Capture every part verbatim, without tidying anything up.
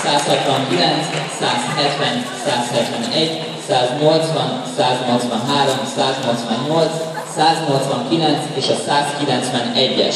százhatvankilenc, százhetven, százhetvenegy, száznyolcvan, száznyolcvanhárom, száznyolcvannyolc, száznyolcvankilenc és a százkilencvenegyes.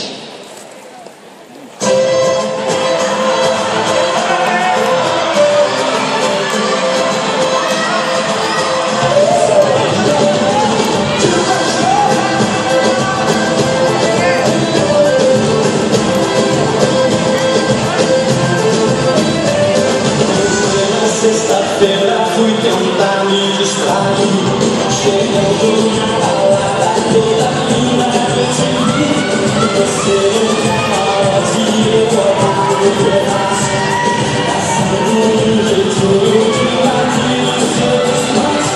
Sexta-feira fui tentar me distrair, chegando na balada toda fina eu te vi. Você nunca de eu olhar no pedaço, passando um jeitinho de latir os seus pais.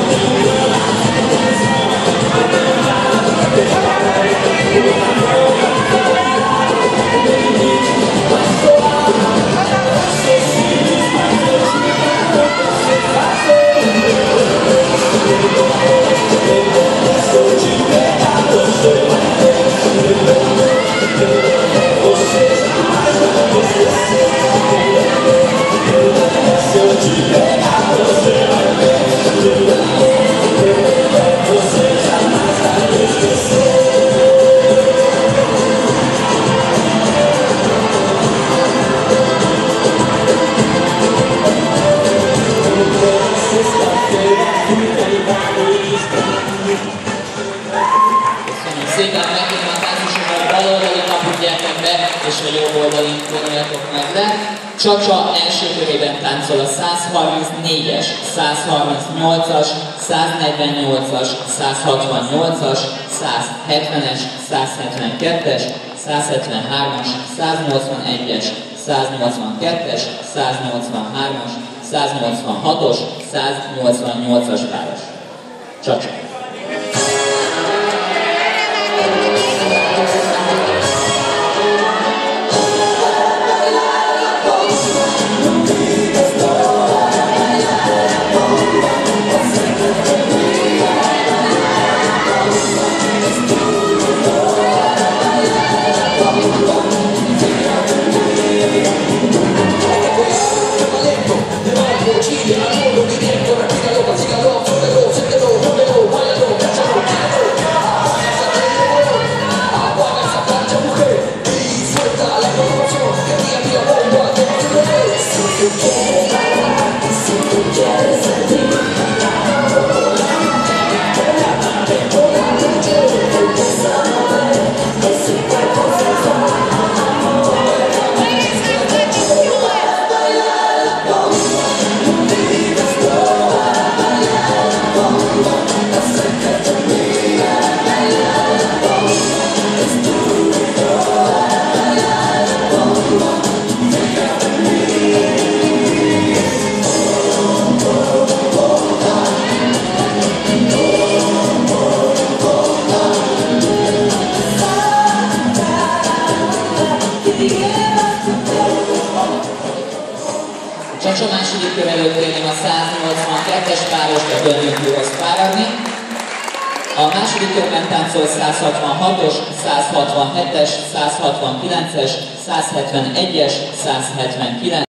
Szépen megkérem a táncosokat, bal oldali kaput gyertek be, és a jobb oldalin vonuljatok meg le. Csacsa első körében táncol a százharmincnégyes, százharmincnyolcas, száznegyvennyolcas, százhatvannyolcas, százhetvenes, százhetvenkettes, százhetvenhármas, száznyolcvanegyes, száznyolcvankettes, száznyolcvanhármas, száznyolcvanhatos, száznyolcvannyolcas páros. Csacsa! Csacsa második kör előtt kérném a száznyolcvankettes párost a döntőhöz fáradni. A második körben táncol százhatvanhatos, százhatvanhetes, százhatvankilences, százhetvenegyes, százhetvenkilences.